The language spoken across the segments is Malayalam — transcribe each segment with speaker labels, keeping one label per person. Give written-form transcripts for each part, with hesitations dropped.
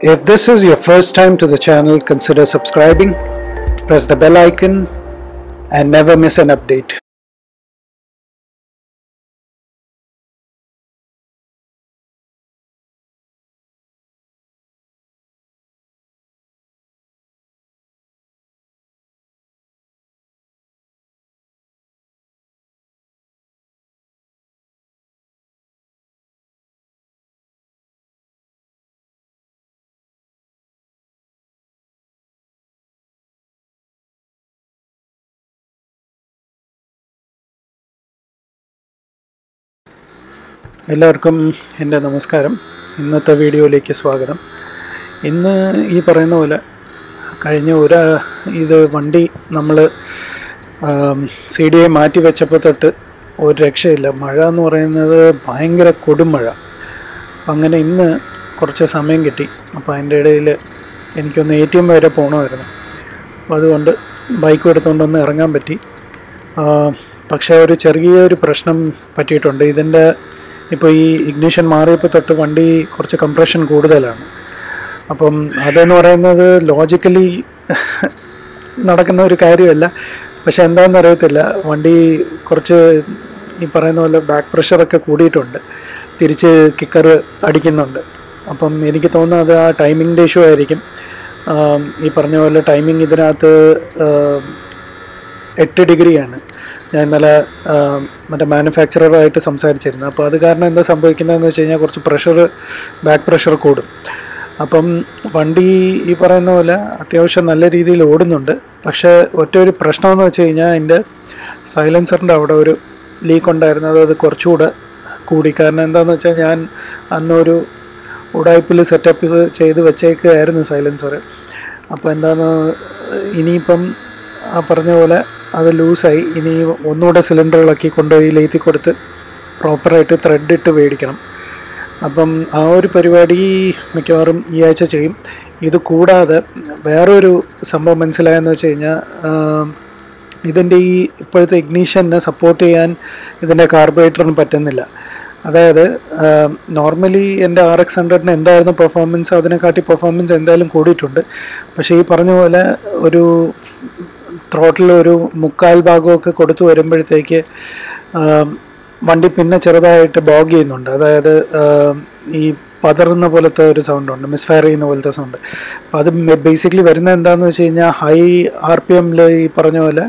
Speaker 1: If this is your first time to the channel, consider subscribing, press the bell icon and never miss an update. എല്ലാവർക്കും എൻ്റെ നമസ്കാരം. ഇന്നത്തെ വീഡിയോയിലേക്ക് സ്വാഗതം. ഇന്ന് ഈ പറയുന്ന പോലെ കഴിഞ്ഞ ഇത് വണ്ടി നമ്മൾ CDI മാറ്റി വെച്ചപ്പോൾ തൊട്ട് ഒരു രക്ഷയില്ല. മഴ എന്ന് പറയുന്നത് ഭയങ്കര കൊടുമഴ. അങ്ങനെ ഇന്ന് കുറച്ച് സമയം കിട്ടി. അപ്പോൾ അതിൻ്റെ ഇടയിൽ എനിക്കൊന്ന് ATM വരെ പോകണമായിരുന്നു. അപ്പോൾ അതുകൊണ്ട് ബൈക്കും എടുത്തുകൊണ്ടൊന്ന് ഇറങ്ങാൻ പറ്റി. പക്ഷേ ഒരു ചെറിയൊരു പ്രശ്നം പറ്റിയിട്ടുണ്ട്. ഇതിൻ്റെ ഇപ്പോൾ ഈ ഇഗ്നിഷൻ മാറിയപ്പോൾ തൊട്ട് വണ്ടി കുറച്ച് കംപ്രഷൻ കൂടുതലാണ്. അപ്പം അതെന്ന് പറയുന്നത് ലോജിക്കലി നടക്കുന്ന ഒരു കാര്യമല്ല. പക്ഷെ എന്താണെന്ന് അറിയത്തില്ല, വണ്ടി കുറച്ച് ഈ പറയുന്ന പോലെ ബാക്ക് പ്രഷറൊക്കെ കൂടിയിട്ടുണ്ട്, തിരിച്ച് കിക്കർ അടിക്കുന്നുണ്ട്. അപ്പം എനിക്ക് തോന്നുന്നത് ആ ടൈമിങ്ങിൻ്റെ ഇഷ്യൂ ആയിരിക്കും. ഈ പറഞ്ഞ പോലെ ടൈമിങ് ഇതിനകത്ത് 8 ഡിഗ്രിയാണ്. ഞാൻ ഇന്നലെ മറ്റേ മാനുഫാക്ചററായിട്ട് സംസാരിച്ചിരുന്നു. അപ്പോൾ അത് കാരണം എന്താ സംഭവിക്കുന്നതെന്ന് വെച്ച് കഴിഞ്ഞാൽ കുറച്ച് ബാക്ക് പ്രഷർ കൂടും. അപ്പം വണ്ടി ഈ പറയുന്ന പോലെ അത്യാവശ്യം നല്ല രീതിയിൽ ഓടുന്നുണ്ട്. പക്ഷേ ഒരു പ്രശ്നമെന്ന് വെച്ച് കഴിഞ്ഞാൽ അതിൻ്റെ സൈലൻസറിൻ്റെ അവിടെ ഒരു ലീക്ക് ഉണ്ടായിരുന്നു. അത് കുറച്ചുകൂടെ കൂടി. കാരണം എന്താണെന്ന് വെച്ചാൽ ഞാൻ അന്നൊരു ഉടായ്പിൽ സെറ്റപ്പ് ചെയ്ത് വെച്ചേക്കുകയായിരുന്നു സൈലൻസർ. അപ്പോൾ എന്താണെന്ന് ഇനിയിപ്പം ആ പറഞ്ഞ പോലെ അത് ലൂസായി. ഇനി ഒന്നുകൂടെ സിലിണ്ടറുകളൊക്കെ കൊണ്ടുപോയി ലേത്തി കൊടുത്ത് പ്രോപ്പറായിട്ട് ത്രെഡ് ഇട്ട് മേടിക്കണം. അപ്പം ആ ഒരു പരിപാടി മിക്കവാറും ഈ ആഴ്ച ചെയ്യും. ഇത് കൂടാതെ വേറൊരു സംഭവം മനസ്സിലായെന്ന് വെച്ച് കഴിഞ്ഞാൽ ഇതിൻ്റെ ഈ ഇപ്പോഴത്തെ ഇഗ്നീഷനെ സപ്പോർട്ട് ചെയ്യാൻ ഇതിൻ്റെ കാർബറേറ്ററിന് പറ്റുന്നില്ല. അതായത് നോർമലി എൻ്റെ RX100-ന് എന്തായിരുന്നു പെർഫോമൻസ്, അതിനെക്കാട്ടി പെർഫോമൻസ് എന്തായാലും കൂടിയിട്ടുണ്ട്. പക്ഷേ ഈ പറഞ്ഞ പോലെ ഒരു ത്രോട്ടിൽ ഒരു 3/4 ഭാഗമൊക്കെ കൊടുത്തു വരുമ്പോഴത്തേക്ക് വണ്ടി പിന്നെ ചെറുതായിട്ട് ബോഗ് ചെയ്യുന്നുണ്ട്. അതായത് ഈ പതറുന്ന പോലത്തെ ഒരു സൗണ്ടുണ്ട്, മിസ്ഫയർ ചെയ്യുന്ന പോലത്തെ സൗണ്ട്. അപ്പോൾ അത് ബേസിക്കലി വരുന്നത് എന്താണെന്ന് വെച്ച് കഴിഞ്ഞാൽ ഹൈ RPM-ൽ ഈ പറഞ്ഞ പോലെ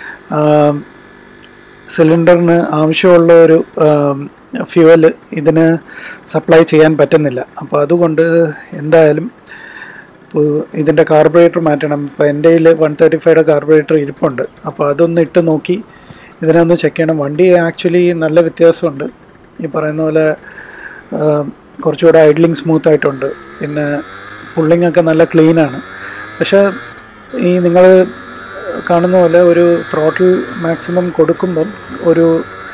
Speaker 1: സിലിണ്ടറിന് ആവശ്യമുള്ള ഒരു ഫ്യൂവൽ ഇതിന് സപ്ലൈ ചെയ്യാൻ പറ്റുന്നില്ല. അപ്പോൾ അതുകൊണ്ട് എന്തായാലും ഇതിൻ്റെ കാർബറേറ്റർ മാറ്റണം. ഇപ്പോൾ എൻ്റെ കയ്യിൽ 135-യുടെ കാർബറേറ്റർ ഇരിപ്പുണ്ട്. അപ്പോൾ അതൊന്ന് ഇട്ട് നോക്കി ഇതിനെ ഒന്ന് ചെക്ക് ചെയ്യണം. വണ്ടി ആക്ച്വലി നല്ല വ്യത്യാസമുണ്ട്. ഈ പറയുന്ന പോലെ കുറച്ചുകൂടെ ഐഡ്ലിങ് സ്മൂത്തായിട്ടുണ്ട്. പിന്നെ പുള്ളിങ് ഒക്കെ നല്ല ക്ലീനാണ്. പക്ഷേ ഈ നിങ്ങൾ കാണുന്ന പോലെ ഒരു ത്രോട്ടിൽ മാക്സിമം കൊടുക്കുമ്പം ഒരു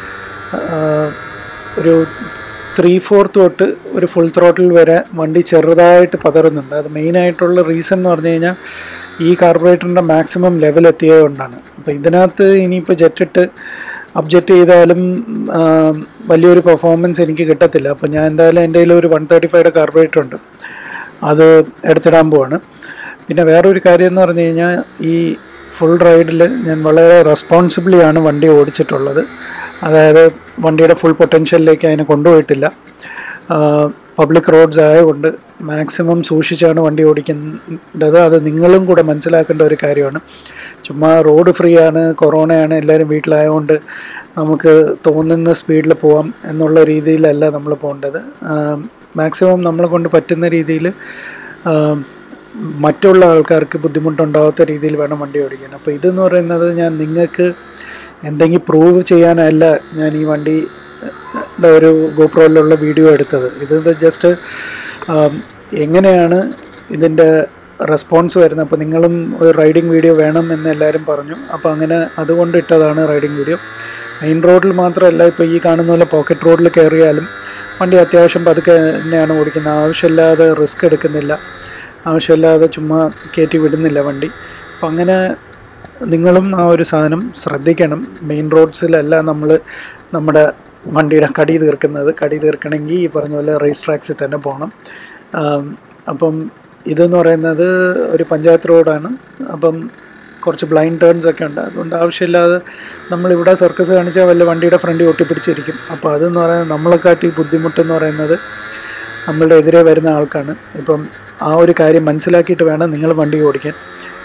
Speaker 1: 3/4 തൊട്ട് ഒരു ഫുൾ ത്രോട്ടിൽ വരെ വണ്ടി ചെറുതായിട്ട് പതറുന്നുണ്ട്. അത് മെയിനായിട്ടുള്ള റീസൺ എന്ന് പറഞ്ഞു കഴിഞ്ഞാൽ ഈ കാർബറേറ്ററിൻ്റെ മാക്സിമം ലെവൽ എത്തിയത് കൊണ്ടാണ്. അപ്പോൾ ഇതിനകത്ത് ഇനിയിപ്പോൾ ജെറ്റിട്ട് അപ്ജെറ്റ് ചെയ്താലും വലിയൊരു പെർഫോമൻസ് എനിക്ക് കിട്ടത്തില്ല. അപ്പോൾ ഞാൻ എന്തായാലും എൻ്റെ കയ്യിൽ ഒരു 135-യുടെ കാർബറേറ്റർ ഉണ്ട്, അത് എടുത്തിടാൻ പോവാണ്. പിന്നെ വേറൊരു കാര്യം എന്ന് പറഞ്ഞു കഴിഞ്ഞാൽ ഈ ഫുൾ റൈഡിൽ ഞാൻ വളരെ റെസ്പോൺസിബിളിയാണ് വണ്ടി ഓടിച്ചിട്ടുള്ളത്. അതായത് വണ്ടിയുടെ ഫുൾ പൊട്ടൻഷ്യലിലേക്ക് അതിനെ കൊണ്ടുപോയിട്ടില്ല. പബ്ലിക് റോഡ്സ് ആയതുകൊണ്ട് മാക്സിമം സൂക്ഷിച്ചാണ് വണ്ടി ഓടിക്കേണ്ടത്. അത് നിങ്ങളും കൂടെ മനസ്സിലാക്കേണ്ട ഒരു കാര്യമാണ്. ചുമ്മാ റോഡ് ഫ്രീ ആണ്, കൊറോണയാണ്, എല്ലാവരും വീട്ടിലായതുകൊണ്ട് നമുക്ക് തോന്നുന്ന സ്പീഡിൽ പോവാം എന്നുള്ള രീതിയിലല്ല നമ്മൾ പോകേണ്ടത്. മാക്സിമം നമ്മളെ കൊണ്ട് പറ്റുന്ന രീതിയിൽ മറ്റുള്ള ആൾക്കാർക്ക് ബുദ്ധിമുട്ടുണ്ടാകാത്ത രീതിയിൽ വേണം വണ്ടി ഓടിക്കാൻ. അപ്പോൾ ഇതെന്ന് പറയുന്നത് ഞാൻ നിങ്ങൾക്ക് എന്തെങ്കിലും പ്രൂവ് ചെയ്യാനല്ല ഞാൻ ഈ വണ്ടിയുടെ ഒരു GoProയിലുള്ള വീഡിയോ എടുത്തത്. ഇത് ജസ്റ്റ് എങ്ങനെയാണ് ഇതിൻ്റെ റെസ്പോൺസ് വരുന്നത്. അപ്പോൾ നിങ്ങളും ഒരു റൈഡിങ് വീഡിയോ വേണം എന്ന് എല്ലാവരും പറഞ്ഞു. അപ്പോൾ അങ്ങനെ അതുകൊണ്ട് ഇട്ടതാണ് റൈഡിങ് വീഡിയോ. മെയിൻ റോഡിൽ മാത്രമല്ല, ഇപ്പോൾ ഈ കാണുന്ന പോലെ പോക്കറ്റ് റോഡിൽ കയറിയാലും വണ്ടി അത്യാവശ്യം പതുക്കെ തന്നെയാണ് ഓടിക്കുന്നത്. ആവശ്യമില്ലാതെ റിസ്ക് എടുക്കുന്നില്ല, ആവശ്യമില്ലാതെ ചുമ്മാ കയറ്റി വിടുന്നില്ല വണ്ടി. അപ്പം അങ്ങനെ നിങ്ങളും ആ ഒരു സാധനം ശ്രദ്ധിക്കണം. മെയിൻ റോഡ്സിലല്ല നമ്മൾ നമ്മുടെ വണ്ടിയുടെ കടി തീർക്കുന്നത്. കടി തീർക്കണമെങ്കിൽ ഈ പറഞ്ഞ പോലെ റേസ് ട്രാക്സിൽ തന്നെ പോകണം. അപ്പം ഇതെന്ന് പറയുന്നത് ഒരു പഞ്ചായത്ത് റോഡാണ്. അപ്പം കുറച്ച് ബ്ലൈൻഡ് ടേൺസ് ഒക്കെ ഉണ്ട്. അതുകൊണ്ട് ആവശ്യമില്ലാതെ നമ്മളിവിടെ സർക്കസ് കാണിച്ചാൽ വല്ല വണ്ടിയുടെ ഫ്രണ്ടിൽ ഒട്ടിപ്പിടിച്ചിരിക്കും. അപ്പോൾ അതെന്ന് പറയുന്നത് നമ്മളെക്കാട്ടി ബുദ്ധിമുട്ടെന്ന് പറയുന്നത് നമ്മളുടെ എതിരെ വരുന്ന ആൾക്കാണ്. ഇപ്പം ആ ഒരു കാര്യം മനസ്സിലാക്കിയിട്ട് വേണം നിങ്ങൾ വണ്ടി ഓടിക്കാൻ.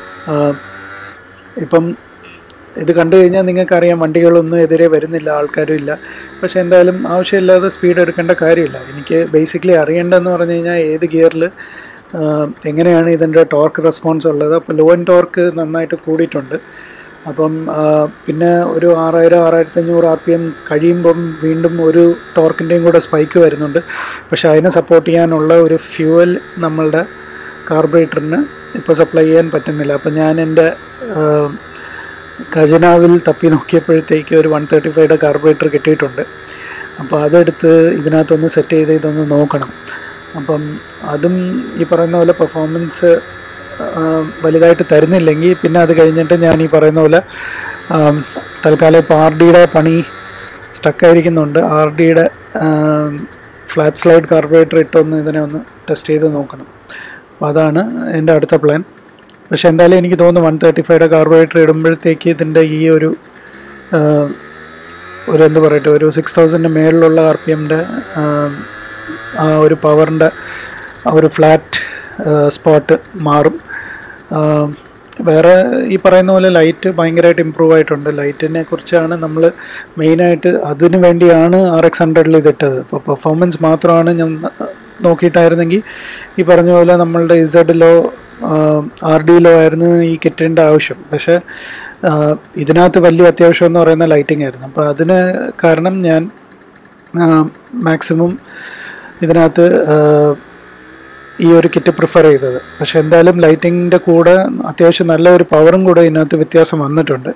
Speaker 1: ഇപ്പം ഇത് കണ്ടു കഴിഞ്ഞാൽ നിങ്ങൾക്കറിയാം വണ്ടികളൊന്നും എതിരെ വരുന്നില്ല, ആൾക്കാരും ഇല്ല. പക്ഷേ എന്തായാലും ആവശ്യമില്ലാതെ സ്പീഡ് എടുക്കേണ്ട കാര്യമില്ല. എനിക്ക് ബേസിക്കലി അറിയേണ്ടതെന്ന് പറഞ്ഞു കഴിഞ്ഞാൽ ഏത് ഗിയറിൽ എങ്ങനെയാണ് ഇതിൻ്റെ ടോർക്ക് റെസ്പോൺസ് ഉള്ളത്. അപ്പോൾ ലോ ആൻഡ് ടോർക്ക് നന്നായിട്ട് കൂടിയിട്ടുണ്ട്. അപ്പം പിന്നെ ഒരു 6000-6500 RPM കഴിയുമ്പം വീണ്ടും ഒരു ടോർക്കിൻ്റെയും കൂടെ സ്പൈക്ക് വരുന്നുണ്ട്. പക്ഷേ അതിനെ സപ്പോർട്ട് ചെയ്യാനുള്ള ഒരു ഫ്യൂവൽ നമ്മളുടെ കാർബറേറ്ററിന് ഇപ്പോൾ സപ്ലൈ ചെയ്യാൻ പറ്റുന്നില്ല. അപ്പം ഞാൻ എൻ്റെ ഖജനാവിൽ തപ്പി നോക്കിയപ്പോഴത്തേക്ക് ഒരു 135യുടെ കാർബറേറ്റർ കിട്ടിയിട്ടുണ്ട്. അപ്പോൾ അതെടുത്ത് ഇതിനകത്തൊന്ന് സെറ്റ് ചെയ്ത് ഇതൊന്ന് നോക്കണം. അപ്പം അതും ഈ പറയുന്ന പോലെ പെർഫോമൻസ് വലുതായിട്ട് തരുന്നില്ലെങ്കിൽ പിന്നെ അത് കഴിഞ്ഞിട്ട് ഞാൻ ഈ പറയുന്ന പോലെ തൽക്കാലം ഇപ്പോൾ RDയുടെ പണി സ്റ്റക്കായിരിക്കുന്നുണ്ട്. RDയുടെ ഫ്ലാറ്റ് സ്ലൈഡ് കാർബറേറ്റർ ഇട്ടൊന്ന് ഇതിനെ ഒന്ന് ടെസ്റ്റ് ചെയ്ത് നോക്കണം. അപ്പോൾ അതാണ് എൻ്റെ അടുത്ത പ്ലാൻ. പക്ഷേ എന്തായാലും എനിക്ക് തോന്നുന്നു 135യുടെ കാർബറേറ്റർ ഇടുമ്പോഴത്തേക്ക് ഇതിൻ്റെ ഈ ഒരു എന്താ പറയട്ടെ, ഒരു 6000 മേളിലുള്ള RPMൻ്റെ ആ ഒരു പവറിൻ്റെ ആ ഒരു ഫ്ലാറ്റ് സ്പോട്ട് മാറും. വേറെ ഈ പറയുന്ന പോലെ ലൈറ്റ് ഭയങ്കരമായിട്ട് ഇമ്പ്രൂവ് ആയിട്ടുണ്ട്. ലൈറ്റിനെ കുറിച്ചാണ് നമ്മൾ മെയിനായിട്ട് അതിന് വേണ്ടിയാണ് RX100ൽ ഇതിട്ടത്. ഇപ്പോൾ പെർഫോമൻസ് മാത്രമാണ് ഞാൻ നോക്കിയിട്ടായിരുന്നെങ്കിൽ ഈ പറഞ്ഞ പോലെ നമ്മളുടെ ഇസഡിലോ RDയിലോ ആയിരുന്നു ഈ കിറ്റിൻ്റെ ആവശ്യം. പക്ഷേ ഇതിനകത്ത് വലിയ അത്യാവശ്യം എന്ന് പറയുന്ന ലൈറ്റിംഗ് ആയിരുന്നു. അപ്പോൾ അതിന് കാരണം ഞാൻ മാക്സിമം ഇതിനകത്ത് ഈ ഒരു കിറ്റ് പ്രിഫർ ചെയ്തത്. പക്ഷേ എന്തായാലും ലൈറ്റിങ്ങിൻ്റെ കൂടെ അത്യാവശ്യം നല്ല ഒരു പവറും കൂടെ ഇതിനകത്ത് വ്യത്യാസം വന്നിട്ടുണ്ട്.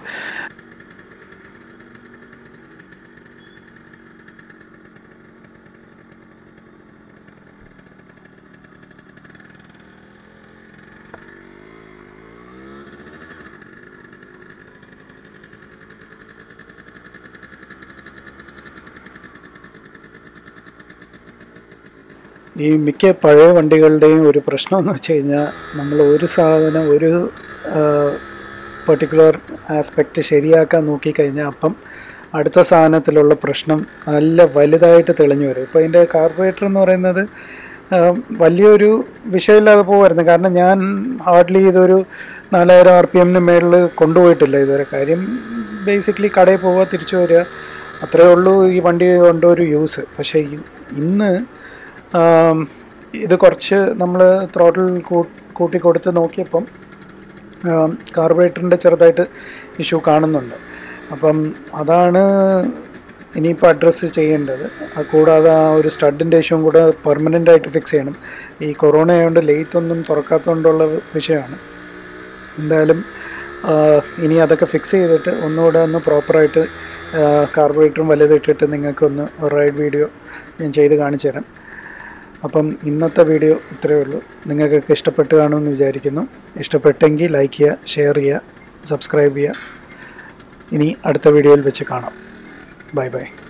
Speaker 1: ഈ മിക്ക പഴയ വണ്ടികളുടെയും ഒരു പ്രശ്നം എന്ന് വെച്ച് കഴിഞ്ഞാൽ നമ്മൾ ഒരു സാധനം ഒരു പെർട്ടിക്കുലർ ആസ്പെക്റ്റ് ശരിയാക്കാൻ നോക്കിക്കഴിഞ്ഞാൽ അപ്പം അടുത്ത സാധനത്തിലുള്ള പ്രശ്നം നല്ല വലുതായിട്ട് തെളിഞ്ഞു വരും. ഇപ്പോൾ അതിൻ്റെ കാർബറേറ്റർ എന്ന് പറയുന്നത് വലിയൊരു വിഷയമില്ലാതെ പോകുമായിരുന്നു. കാരണം ഞാൻ ഹാർഡ്ലി ഇതൊരു 4000 RPMന് മേളിൽ കൊണ്ടുപോയിട്ടില്ല ഇതുവരെ. കാര്യം ബേസിക്കലി കടയിൽ പോവുക, തിരിച്ചു വരിക, അത്രയേ ഉള്ളൂ ഈ വണ്ടി കൊണ്ട് ഒരു യൂസ്. പക്ഷേ ഇന്ന് ഇത് കുറച്ച് നമ്മൾ ത്രോട്ടിൽ കൂട്ടി കൊടുത്ത് നോക്കിയപ്പം കാർബറേറ്ററിൻ്റെ ചെറുതായിട്ട് ഇഷ്യൂ കാണുന്നുണ്ട്. അപ്പം അതാണ് ഇനിയിപ്പോൾ അഡ്രസ്സ് ചെയ്യേണ്ടത്. കൂടാതെ ആ ഒരു സ്റ്റഡിൻ്റെ ഇഷ്യൂവും കൂടെ പെർമനൻ്റായിട്ട് ഫിക്സ് ചെയ്യണം. ഈ കൊറോണ ആയതുകൊണ്ട് ലെയ്ത്തൊന്നും തുറക്കാത്തതുകൊണ്ടുള്ള വിഷയമാണ്. എന്തായാലും ഇനി അതൊക്കെ ഫിക്സ് ചെയ്തിട്ട് ഒന്നുകൂടെ ഒന്ന് പ്രോപ്പറായിട്ട് കാർബറേറ്ററും വലുതിട്ടിട്ട് നിങ്ങൾക്കൊന്ന് ഒരു റൈഡ് വീഡിയോ ഞാൻ ചെയ്ത് കാണിച്ചു തരാം. അപ്പം ഇന്നത്തെ വീഡിയോ ഇത്രയേ ഉള്ളൂ. നിങ്ങൾക്കൊക്കെ ഇഷ്ടപ്പെട്ട് കാണുമെന്ന് വിചാരിക്കുന്നു. ഇഷ്ടപ്പെട്ടെങ്കിൽ ലൈക്ക് ചെയ്യുക, ഷെയർ ചെയ്യുക, സബ്സ്ക്രൈബ് ചെയ്യുക. ഇനി അടുത്ത വീഡിയോയിൽ വെച്ച് കാണാം. Bye by.